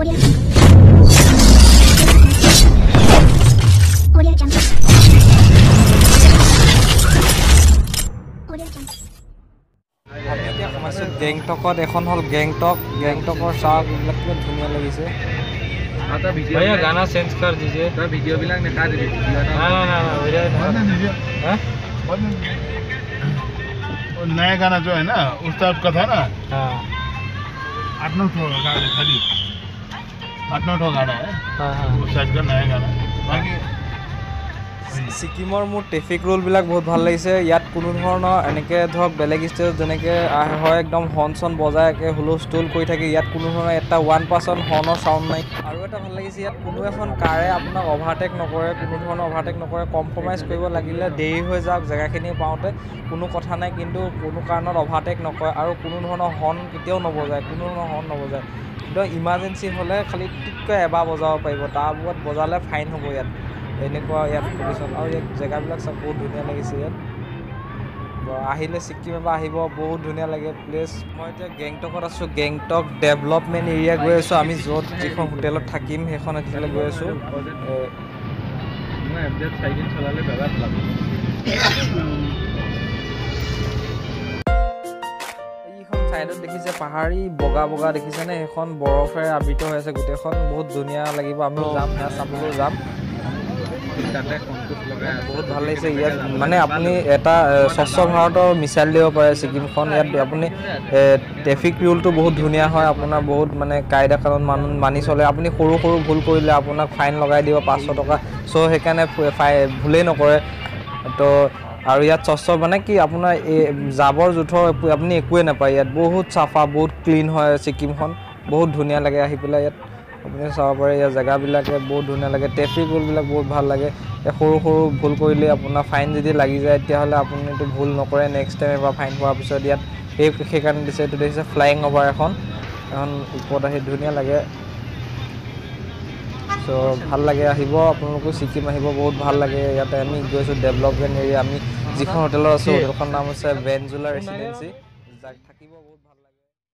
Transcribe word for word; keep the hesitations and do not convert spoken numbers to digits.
আমি এতিয়া সোমাইছোঁ গেংটকত। এখন হ'ল গেংটক। গেংটকৰ চাহ এইবিলাক কিমান ধুনীয়া লাগিছে। भैया गाना चेंज कर दीजिए। तो वीडियो भी लगने का दीजिए। ना ना ना वीडियो हैं और नया गाना जो है ना उस टाइप का था ना। हाँ आठ नौ ठो गाना खाली आठ नौ ठो गाना है। हाँ हाँ उस टाइप का नया गाना बाकी सिक्किমৰ মোৰ ট্ৰেফিক ৰুলবিলাক বহুত ভাল লাগিছে। ইয়াত কোনো ধৰণৰ এনেকৈ ধৰক বেলেগ ষ্টেটত যেনেকৈ হয় একদম হৰ্ণ চন বজাই একে হুলস্থুল কৰি থাকে, ইয়াত কোনো ধৰণৰ এটা ওৱান পাৰ্চেণ্ট হৰ্ণৰ চাউণ্ড নাই। আৰু এটা ভাল লাগিছে ইয়াত কোনো এখন কাৰে আপোনাক অভাৰটেক নকৰে, কোনো ধৰণৰ অভাৰটেক নকৰে। কম্প্ৰমাইজ কৰিব লাগিলে দেৰি হৈ যাওক জেগাখিনি পাওঁতে কোনো কথা নাই, কিন্তু কোনো কাৰণত অভাৰটেক নকৰে আৰু কোনো ধৰণৰ হৰ্ণ কেতিয়াও নবজায়, কোনো ধৰণৰ হৰ্ণ নবজায়। কিন্তু ইমাৰ্জেঞ্চি হ'লে খালি টিককৈ এবাৰ বজাব পাৰিব, তাৰ ওপৰত বজালে ফাইন হ'ব ইয়াত। এনেকুৱা ইয়াত কণ্ডিশ্যন। আৰু ইয়াত জেগাবিলাক চব বহুত ধুনীয়া লাগিছে। ইয়াত আহিলে ছিক্কিম এবাৰ আহিব, বহুত ধুনীয়া লাগে প্লেচ। মই এতিয়া গেংটকত আছোঁ। গেংটক ডেভেলপমেণ্ট এৰিয়া গৈ আছোঁ। আমি য'ত যিখন হোটেলত থাকিম সেইখন এতিয়ালৈ গৈ আছোঁ। চাইকেল চলালে বেয়া লাগে। এইখন চাইডত দেখিছে পাহাৰী বগা বগা দেখিছেনে, সেইখন বৰফেৰে আবৃত হৈ আছে গোটেইখন। বহুত ধুনীয়া লাগিব। আমিও যাম, সেয়া চাবলৈ যাম। বহুত ভাল লাগিছে ইয়াত। মানে আপুনি এটা স্বচ্ছ ভাৰতৰ মিছাইল দিব পাৰে ছিকিমখন। ইয়াত আপুনি ট্ৰেফিক ৰুলটো বহুত ধুনীয়া হয়, আপোনাৰ বহুত মানে কাইদা কানুন মানুহ মানি চলে। আপুনি সৰু সৰু ভুল কৰিলে আপোনাক ফাইন লগাই দিব পাঁচশ টকা। চ' সেইকাৰণে ফাই ভুলেই নকৰে। তো আৰু ইয়াত স্বচ্ছ মানে কি আপোনাৰ এই জাবৰ জোঁথৰ আপুনি একোৱে নাপায় ইয়াত। বহুত চাফা, বহুত ক্লিন হয় ছিকিমখন। বহুত ধুনীয়া লাগে আহি পেলাই ইয়াত। আপুনি চাব পাৰে ইয়াৰ জেগাবিলাকে বহুত ধুনীয়া লাগে। ট্ৰেফিক ৰুলবিলাক বহুত ভাল লাগে। সৰু সৰু ভুল কৰিলে আপোনাৰ ফাইন যদি লাগি যায় তেতিয়াহ'লে আপুনিতো ভুল নকৰে, নেক্সট টাইম এবাৰ ফাইন হোৱাৰ পিছত ইয়াত সেই সেইকাৰণে দিছে। এইটো দেখিছে ফ্লাইং অভাৰ এখন, এখন ওপৰত আহি ধুনীয়া লাগে। চ' ভাল লাগে, আহিব আপোনালোকো ছিকিম আহিব, বহুত ভাল লাগে। ইয়াতে আমি গৈছোঁ ডেভেলপমেণ্ট এৰিয়া। আমি যিখন হোটেলত আছোঁ হোটেলখনৰ নাম হৈছে ভেনজুলা ৰেচিডেঞ্চি। থাকিব